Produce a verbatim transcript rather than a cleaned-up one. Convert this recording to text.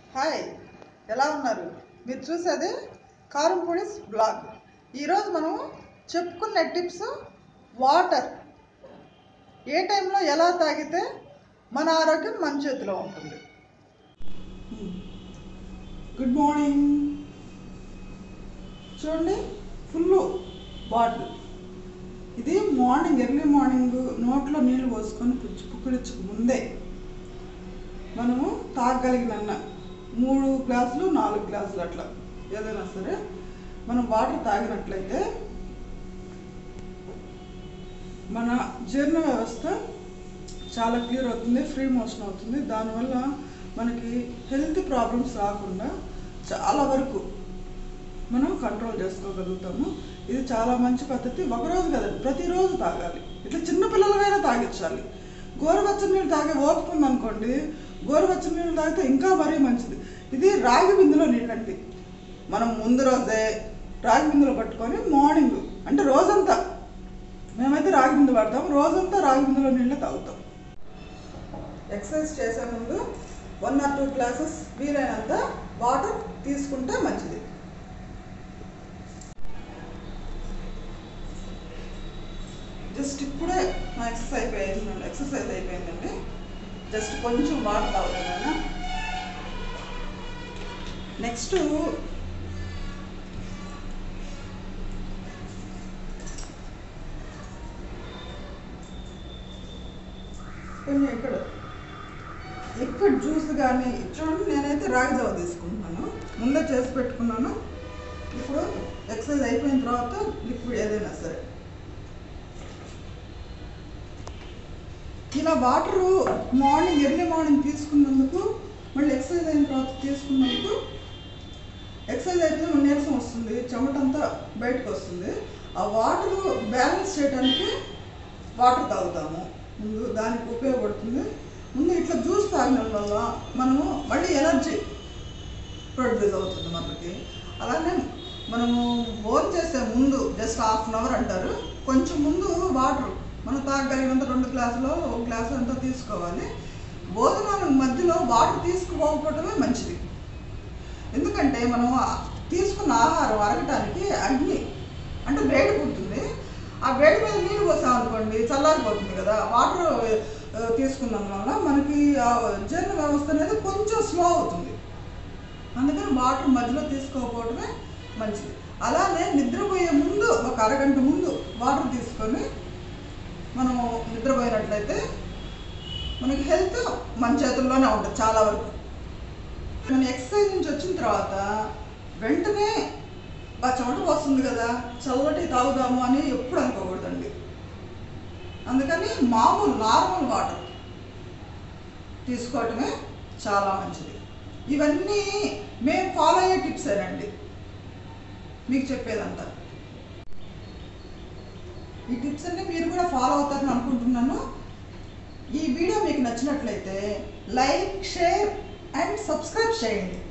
Hi, ఎలా ఉన్నారు? మీరు చూసేది కారంపూడిస్ బ్లాగ్. ఈరోజు మనం చెప్పుకునే టిప్స్ వాటర్ ఏ టైంలో ఎలా తాగితే మన ఆరోగ్యం మన చేతిలో ఉంటుంది. Good morning. చూడండి, ఫుల్ బాటిల్. ఇది మార్నింగ్ ఎర్లీ మార్నింగ్ నోట్లో నీళ్ళు పోసుకొని పుచ్చు పుక్కిడించక ముందే మనము తాగగలిగిన మూడు గ్లాసులు నాలుగు గ్లాసులు అట్లా ఏదైనా సరే మనం వాటర్ తాగినట్లయితే మన జీర్ణ వ్యవస్థ చాలా క్లియర్ అవుతుంది, ఫ్రీ మోషన్ అవుతుంది. దానివల్ల మనకి హెల్త్ ప్రాబ్లమ్స్ రాకుండా చాలా వరకు మనం కంట్రోల్ చేసుకోగలుగుతాము. ఇది చాలా మంచి పద్ధతి. ఒకరోజు కదండి, ప్రతిరోజు తాగాలి. ఇట్లా చిన్నపిల్లలకైనా తాగించాలి. గోరువెచ్చని నీళ్ళు తాగే ఓపిక ఉందనుకోండి, గోరువెచ్చని నీళ్ళు తాగితే ఇంకా మరీ మంచిది. ఇది రాగి బిందులో నీళ్ళండి. మనం ముందు రోజే రాగి బిందులో పట్టుకొని మార్నింగ్ అంటే రోజంతా, మేమైతే రాగి బిందు వాడతాం, రోజంతా రాగి బిందులో నీళ్ళే తాగుతాం. ఎక్సర్సైజ్ చేసే ముందు వన్ ఆర్ టూ గ్లాసెస్ వీలైనంత వాటర్ తీసుకుంటే మంచిది. జస్ట్ ఇప్పుడే నా ఎక్సర్సైజ్ అయిపోయిందండి ఎక్సర్సైజ్ అయిపోయిందండి జస్ట్ కొంచెం వాటర్ తాగుతున్నాను. నెక్స్ట్ కొంచెం ఇక్కడ లిక్విడ్ జ్యూస్ కానీ చూడండి, నేనైతే రాగి జావ తీసుకుంటున్నాను. ముందే చేసి పెట్టుకున్నాను. ఇప్పుడు ఎక్సర్సైజ్ అయిపోయిన తర్వాత లిక్విడ్ ఏదైనా సరే ఇలా వాటరు మార్నింగ్ ఎర్లీ మార్నింగ్ తీసుకున్నందుకు, మళ్ళీ ఎక్సర్సైజ్ అయిన తర్వాత తీసుకున్నందుకు, ఎక్సర్సైజ్ అయితే మన నీరసం వస్తుంది, చెమటంతా బయటకు వస్తుంది. ఆ వాటరు బ్యాలెన్స్ చేయడానికి వాటర్ తాగుతాము ముందు, దానికి ఉపయోగపడుతుంది. ముందు ఇట్లా జ్యూస్ తాగడం వల్ల మనము మళ్ళీ ఎనర్జీ ప్రొడ్యూస్ అవుతుంది మనకి. అలానే మనము భోజనం చేసే ముందు జస్ట్ హాఫ్ అన్ అవర్ అంటారు, కొంచెం ముందు వాటర్ మనం తాగలిగినంత రెండు గ్లాసులో ఒక గ్లాసు అంతా తీసుకోవాలి. భోజనాల మధ్యలో వాటర్ తీసుకుపోవటమే మంచిది. ఎందుకంటే మనం తీసుకున్న ఆహారం అరగటానికి అగ్ని అంటే వేడి పుడుతుంది. ఆ వేడి మీద నీళ్ళు పోసామనుకోండి చల్లారిపోతుంది కదా. వాటర్ తీసుకున్నందు వల్ల మనకి జీర్ణ వ్యవస్థ అనేది కొంచెం స్లో అవుతుంది. అందుకని వాటర్ మధ్యలో తీసుకోకపోవడమే మంచిది. అలానే నిద్రపోయే ముందు ఒక అరగంట ముందు వాటర్ తీసుకొని మనము నిద్రపోయినట్లయితే మనకి హెల్త్ మన చేతుల్లోనే ఉంటుంది చాలా వరకు. మన ఎక్సర్సైజ్ నుంచి వచ్చిన తర్వాత వెంటనే బాగా చెమట వస్తుంది కదా, చల్లటి తాగుదాము అని ఎప్పుడు అనుకోకూడదండి. అందుకని మామూలు నార్మల్ వాటర్ తీసుకోవటమే చాలా మంచిది. ఇవన్నీ మేము ఫాలో అయ్యే టిప్సేనండి మీకు చెప్పేదంతా. ఈ టిప్స్ అన్ని మీరు కూడా ఫాలో అవుతారని అనుకుంటున్నాను. ఈ వీడియో మీకు నచ్చినట్లయితే లైక్, షేర్ అండ్ సబ్స్క్రైబ్ చేయండి.